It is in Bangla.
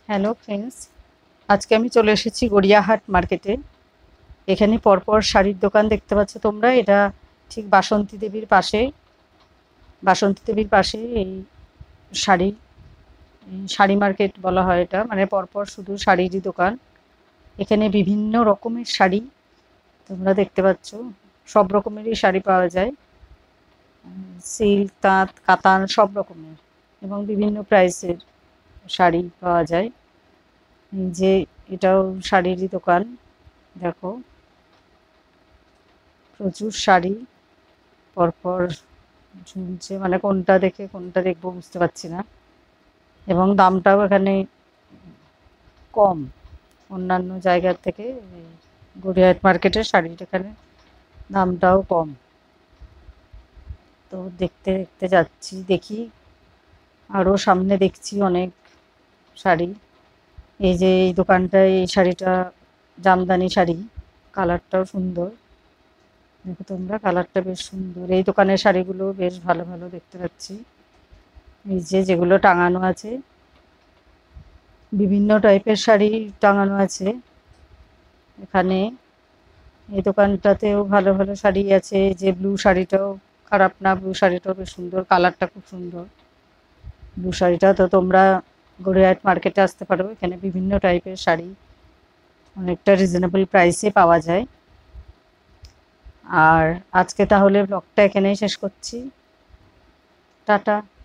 হ্যালো ফ্রেন্ডস, আজকে আমি চলে এসেছি গড়িয়াহাট মার্কেটে। এখানে পরপর শাড়ির দোকান দেখতে পাচ্ছ তোমরা। এটা ঠিক বাসন্তী দেবীর পাশে এই শাড়ি শাড়ি মার্কেট বলা হয় এটা। মানে পরপর শুধু শাড়িরই দোকান। এখানে বিভিন্ন রকমের শাড়ি তোমরা দেখতে পাচ্ছ। সব রকমেরই শাড়ি পাওয়া যায়, সিল্ক, তাঁত, কাতান সব রকমের, এবং বিভিন্ন প্রাইসের শাড়ি পাওয়া যায়। এই যে এটাও শাড়িরই দোকান। দেখো, প্রচুর শাড়ি পরপর ঝুলছে, মানে কোনটা দেখে কোনটা দেখবো বুঝতে পারছি না। এবং দামটাও এখানে কম অন্যান্য জায়গার থেকে। এই গড়িয়াহাট মার্কেটের শাড়ির এখানে দামটাও কম। তো দেখতে দেখতে যাচ্ছি, দেখি আরও সামনে দেখছি অনেক শাড়ি। এই যে এই দোকানটায় এই শাড়িটা জামদানি শাড়ি, কালারটাও সুন্দর। দেখো তোমরা, কালারটা বেশ সুন্দর। এই দোকানের শাড়িগুলো বেশ ভালো ভালো দেখতে পাচ্ছি। এই যে যেগুলো টাঙানো আছে, বিভিন্ন টাইপের শাড়ি টাঙানো আছে এখানে। এই দোকানটাতেও ভালো ভালো শাড়ি আছে। এই যে ব্লু শাড়িটাও খারাপ না, ব্লু শাড়িটাও বেশ সুন্দর, কালারটা খুব সুন্দর। ব্লু শাড়িটা তো তোমরা গড়িয়াহাট মার্কেটে আসতে পারো, এখানে বিভিন্ন টাইপের শাড়ি অনেকটা রিজনেবল প্রাইসে পাওয়া যায়। আর আজকে তাহলে ব্লগটা এখানেই শেষ করছি। টাটা।